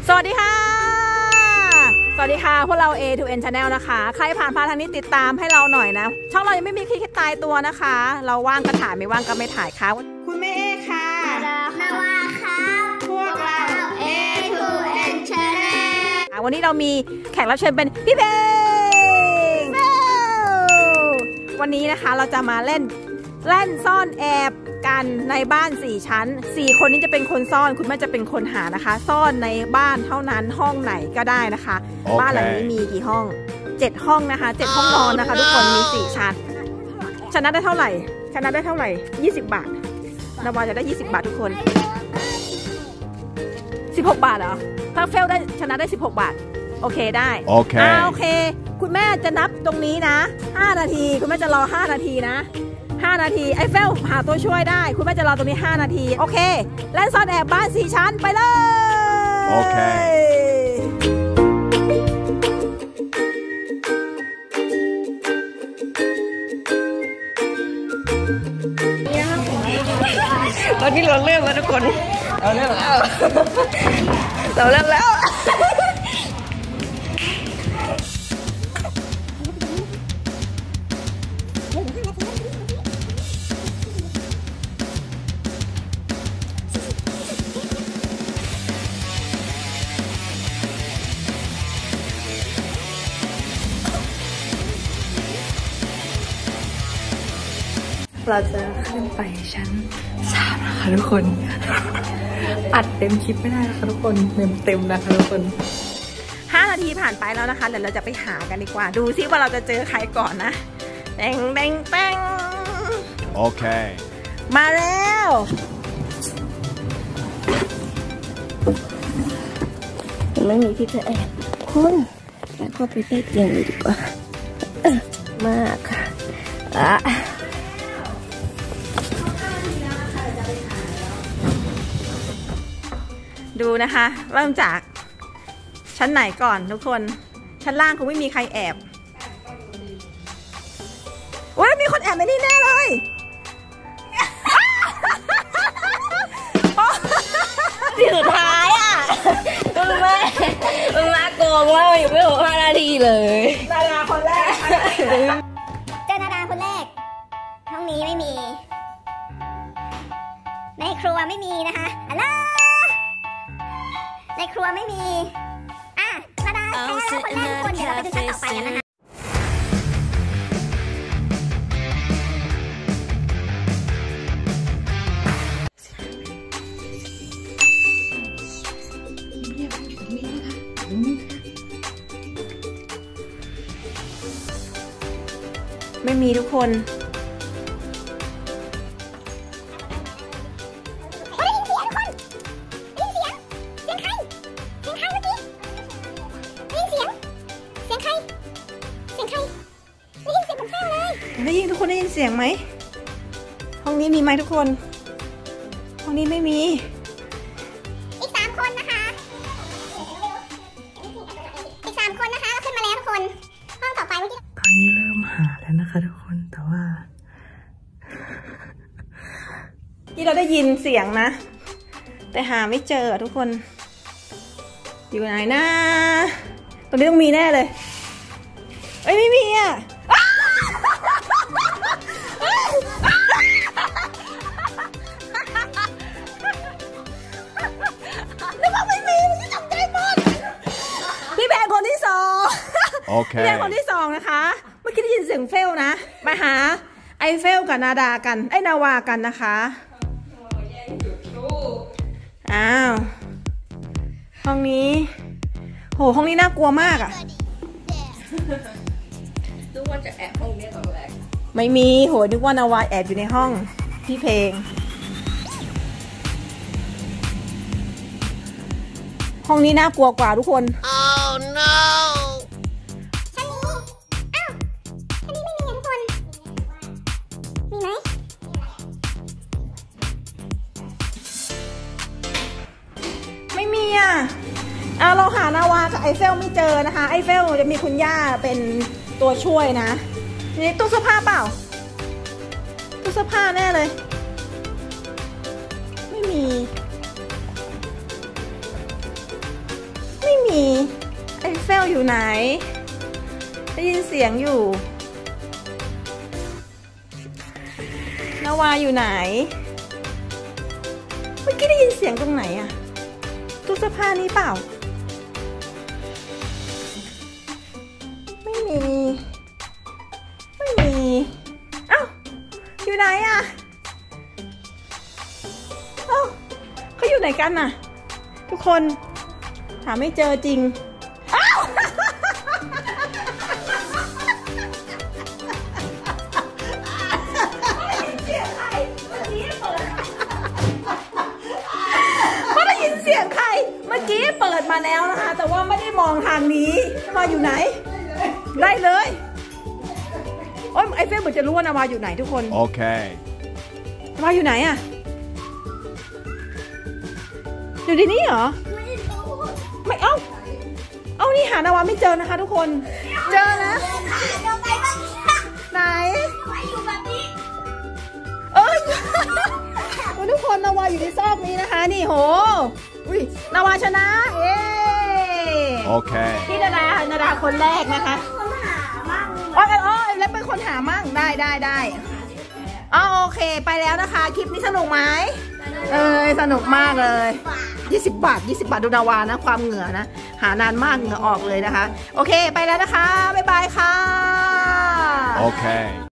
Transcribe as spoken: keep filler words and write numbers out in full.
สวัสดีค่ะสวัสดีค่ะพวกเรา เอ ทู เอ็น Channel นะคะใครผ่านพาทางนี้ติดตามให้เราหน่อยนะช่องเรายังไม่มีคลิปตายตัวนะคะเราว่างก็ถ่ายไม่ว่างก็ไม่ถ่ายค่ะคุณแม่เอค่ะนาวาครับพวกเรา เอ ทู เอ็น Channel วันนี้เรามีแขกรับเชิญเป็นพี่เพลงวันนี้นะคะเราจะมาเล่นเล่นซ่อนแอบกันในบ้านสี่ชั้นสี่คนนี้จะเป็นคนซ่อนคุณแม่จะเป็นคนหานะคะซ่อนในบ้านเท่านั้นห้องไหนก็ได้นะคะ okay. บ้านหลังนี้มีกี่ห้องเจ็ดห้องนะคะเจ็ดห้องนอนนะคะ ทุกคนมีสี่ชั้นชนะได้เท่าไหร่ชนะได้เท่าไหร่ยี่สิบบาทนาวาจะได้ยี่สิบบาททุกคนสิบหกบาทเหรอถ้าเฟลได้ชนะได้สิบหกบาทโอเคได้โอเคอ่าโอเคคุณแม่จะนับตรงนี้นะห้านาทีคุณแม่จะรอห้านาทีนะห้านาทีไอ้เฟลหาตัวช่วยได้คุณแม่จะรอตรงนี้ห้านาทีโอเคเล่นซ่อนแอบบ้านสี่ชั้นไปเลยโอเคตอนนี้เราเริ่มแล้วทุกคนเราเริ่มแล้วเราเริ่มแล้วเราจะขึ้นไปชั้นสามนะคะทุกคนอัดเต็มคลิปไม่ได้นะคะทุกคนเต็มเต็มนะคะทุกคนห้านาทีผ่านไปแล้วนะคะเดี๋ยวเราจะไปหากันดีกว่าดูซิว่าเราจะเจอใครก่อนนะแดงแดงแดงโอเคมาแล้วไม่มีที่จะแอบคุณแล้วก็ไปใต้เตียงเลยดีกว่ามากค่ะอ่ะดูนะคะเริ่มจากชั้นไหนก่อนทุกคนชั้นล่างคงไม่มีใครแอบโอ้ยมีคนแอบในนี่แน่เลยที่สุดท้ายอ่ะมันไม่มันมาโกงว่าอยู่ไม่ถึงห้านาทีเลยดาราคนแรกเจอดาราคนแรกห้องนี้ไม่มีในครัวไม่มีนะคะฮัลโหลในครัวไม่มีอ่ะดาราแพ้คนแรกคนเดี๋ยวเราไปดูชั้นต่อไปกันนะคะไม่มีทุกคนได้ยินทุกคนได้ยินเสียงไหมห้องนี้มีไหมทุกคนห้องนี้ไม่มีอีกสามคนนะคะอีกสามคนนะคะขึ้นมาแล้วทุกคนห้องต่อไปเมื่อกี้ตอนนี้เริ่มหาแล้วนะคะทุกคนแต่ว่าที่เราได้ยินเสียงนะแต่หาไม่เจอทุกคนอยู่ไหนนะตรงนี้ต้องมีแน่เลยเอ้ยไม่มีอ่ะนึกว่าไม่มีมันจะจำใจหมดพี่แบงคนที่สองโอเคพี่แบงคนที่สองนะคะเมื่อกี้ได้ยินเสียงเฟลนะมาหาไอเฟลกับนาดากันไอนาวากันนะคะอ้าวห้องนี้โหห้องนี้น่ากลัวมากอ่ะนึกว่าจะแอบห้องนี้ตอนแรกไม่มีโหนึกว่านาวาแอบอยู่ในห้องพี่เพลงห้องนี้น่ากลัวกว่าทุกคน oh no ชั้นนี้อ้าวชั้นนี้ไม่มีทุกคนมีไหมไม่มีอ่ะอ่ะเราหานาวากับไอเฟลไม่เจอนะคะไอเฟลจะมีคุณย่าเป็นตัวช่วยนะนี่ตู้เสื้อผ้าเปล่าตู้เสื้อผ้าแน่เลยไม่มี ฉเฟลอยู่ไหนได้ยินเสียงอยู่นาวาอยู่ไหนเมื่อกี้ได้ยินเสียงตรงไหนอะตู้เสื้อผ้านี้เปล่าไม่มีไม่มีเอ้าอยู่ไหนอะเอ้าเขาอยู่ไหนกันน่ะทุกคนหาไม่เจอจริงอ้าวไม่ได้ยินเสียงใครเมื่อกี้เปิดมาแล้วนะคะแต่ว่าไม่ได้มองทางนี้นาวาอยู่ไหนได้เลยโอ้ยไอเฟลเหมือนจะรู้ว่านาวาอยู่ไหนทุกคนโอเคนาวาอยู่ไหนอะอยู่ที่นี่เหรอไม่เอ้าเอ้านี่หานาวาไม่เจอนะคะทุกคนเจอนะไหนเอ้ยทุกคนนาวาอยู่ในซอกนี้นะคะนี่โหอุ้ยนาวาชนะเย้โอเคพี่นาดานาดาคนแรกนะคะคนหามั่งอ๋ออ๋อแล้วเป็นคนหามั่งได้ได้ได้อ๋อโอเคไปแล้วนะคะคลิปนี้สนุกไหมเออสนุกมากเลยยี่สิบบาทยี่สิบบาทดูนาวานะความเหงื่อนะหานานมากเหงื่อออกเลยนะคะโอเคไปแล้วนะคะบ๊ายบายค่ะโอเค